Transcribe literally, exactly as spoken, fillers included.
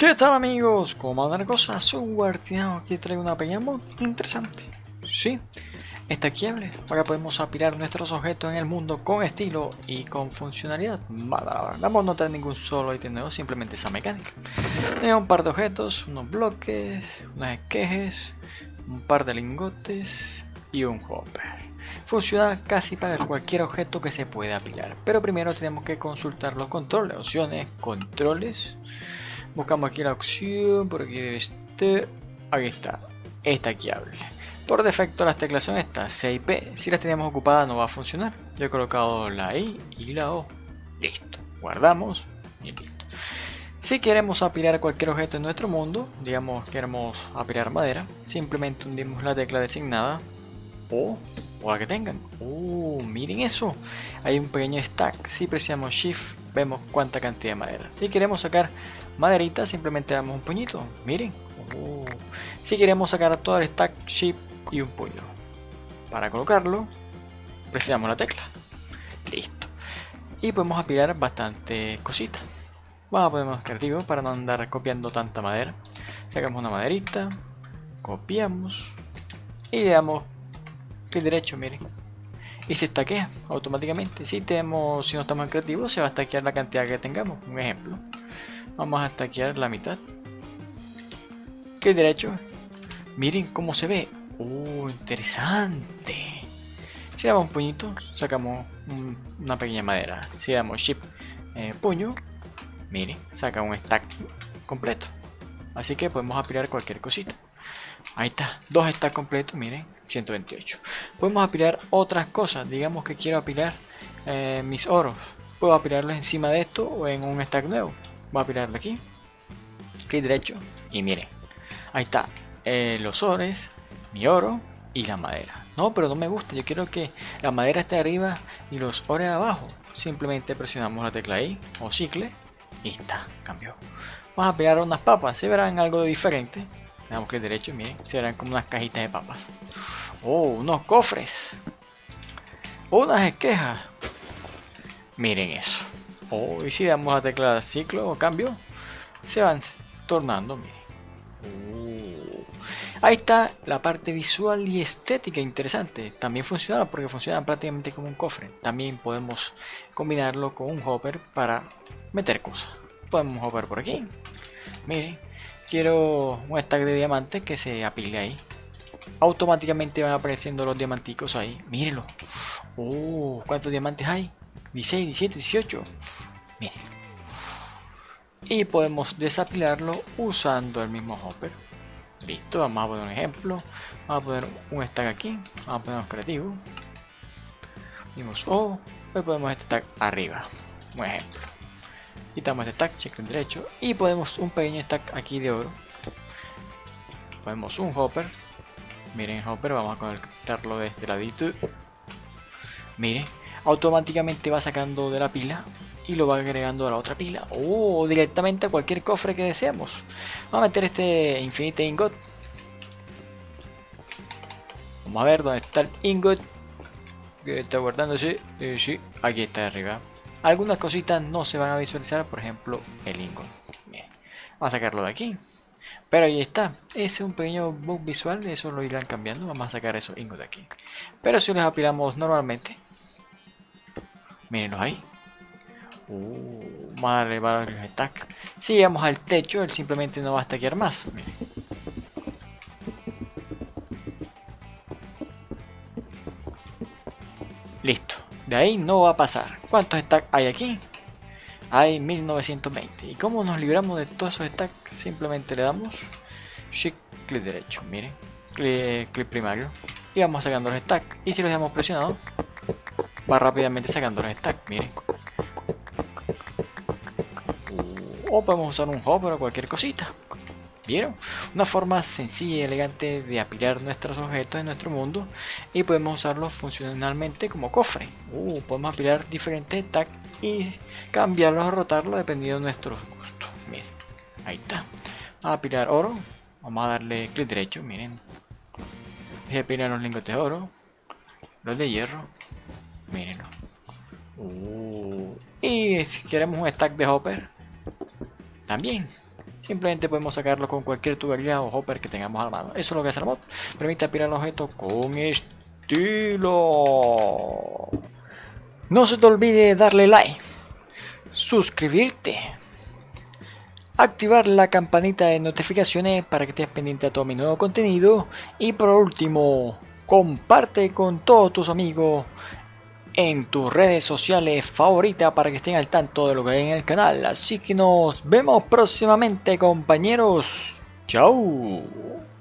¿Qué tal amigos? ¿Cómo andan las cosas? Soy un guardián, aquí traigo una pequeña mod interesante. Sí, está quiable. Ahora podemos apilar nuestros objetos en el mundo con estilo y con funcionalidad. Mala, la mod no trae ningún solo ítem nuevo, simplemente esa mecánica. Tiene un par de objetos, unos bloques, unos esquejes, un par de lingotes y un hopper. Funciona casi para cualquier objeto que se pueda apilar, pero primero tenemos que consultar los controles, opciones, controles. Buscamos aquí la opción, por aquí debe estar, aquí está, esta quiable. Por defecto las teclas son estas, C y P, si las tenemos ocupadas no va a funcionar. Yo he colocado la I y la O, listo, guardamos y listo. Si queremos apilar cualquier objeto en nuestro mundo, digamos queremos apilar madera, simplemente hundimos la tecla designada o, o la que tengan. Uh, miren eso, hay un pequeño stack, si presionamos Shift vemos cuánta cantidad de madera. Si queremos sacar maderita, simplemente damos un puñito, miren. Uh, si queremos sacar todo el stack, Shift y un puño. Para colocarlo, presionamos la tecla, listo. Y podemos apilar bastante cositas. Vamos a ponernos creativos para no andar copiando tanta madera. Sacamos una maderita, copiamos y le damos clic derecho, miren. Y se estaquea automáticamente. Si tenemos, si no estamos en creativo, se va a estaquear la cantidad que tengamos. Un ejemplo, vamos a estaquear la mitad. Clic derecho. Miren cómo se ve. Uh, interesante. Si damos un puñito, sacamos un, una pequeña madera. Si damos shift eh, puño, miren, saca un stack completo. Así que podemos apilar cualquier cosita. Ahí está, dos stacks completos, miren, ciento veintiocho. Podemos apilar otras cosas, digamos que quiero apilar eh, mis oros. Puedo apilarlos encima de esto o en un stack nuevo. Voy a apilarlo aquí, clic derecho y miren, ahí está, eh, los ores, mi oro y la madera. No, pero no me gusta, yo quiero que la madera esté arriba y los ores abajo. Simplemente presionamos la tecla I o cicle y está, cambió. Vamos a apilar unas papas, se verán algo diferente. Le damos clic derecho, miren, se verán como unas cajitas de papas. Oh, unos cofres. Unas esquejas. Miren eso. Oh, y si damos la tecla ciclo o cambio, se van tornando, miren. Oh. Ahí está la parte visual y estética interesante. También funciona porque funciona prácticamente como un cofre. También podemos combinarlo con un hopper para meter cosas. Podemos un hopper por aquí. Miren. Quiero un stack de diamantes que se apile ahí. Automáticamente van apareciendo los diamanticos ahí. Mírenlo. Oh, ¿cuántos diamantes hay? dieciséis, diecisiete, dieciocho. Miren. Y podemos desapilarlo usando el mismo hopper. Listo, vamos a poner un ejemplo. Vamos a poner un stack aquí. Vamos a ponernos creativos. Dimos O. Hoy ponemos este stack arriba. Un ejemplo. Quitamos este stack, check en derecho y ponemos un pequeño stack aquí de oro. Ponemos un hopper. Miren hopper, vamos a conectarlo de este ladito. Miren, automáticamente va sacando de la pila y lo va agregando a la otra pila. O directamente a cualquier cofre que deseemos. Vamos a meter este Infinite Ingot. Vamos a ver dónde está el ingot. Que está guardándose. Eh, sí, aquí está arriba. Algunas cositas no se van a visualizar, por ejemplo el ingot. Bien. Vamos a sacarlo de aquí. Pero ahí está. Ese es un pequeño bug visual, eso lo irán cambiando. Vamos a sacar esos ingots de aquí. Pero si los apilamos normalmente, mírenlos ahí. Uh, vamos a darle varios stacks. Si llegamos al techo, él simplemente no va a stackear más. Miren. Listo. De ahí no va a pasar. ¿Cuántos stacks hay aquí? Hay mil novecientos veinte. ¿Y cómo nos libramos de todos esos stacks? Simplemente le damos Shift, clic derecho. Miren, clic, clic primario. Y vamos sacando los stacks. Y si los dejamos presionados, va rápidamente sacando los stacks. Miren. O podemos usar un hopper o cualquier cosita. ¿Vieron? Una forma sencilla y elegante de apilar nuestros objetos en nuestro mundo y podemos usarlos funcionalmente como cofre. Uh, podemos apilar diferentes stacks y cambiarlos o rotarlos dependiendo de nuestros gustos. Miren, ahí está. Vamos a apilar oro. Vamos a darle clic derecho. Miren, voy a apilar los lingotes de oro, los de hierro. Mírenlo. Uh, y si queremos un stack de hopper, también. Simplemente podemos sacarlo con cualquier tubería o hopper que tengamos a la mano. Eso es lo que hace la mod. Permite aspirar el objeto con estilo. No se te olvide darle like, suscribirte, activar la campanita de notificaciones para que estés pendiente a todo mi nuevo contenido. Y por último, comparte con todos tus amigos en tus redes sociales favoritas para que estén al tanto de lo que hay en el canal. Así que nos vemos próximamente, compañeros. Chao.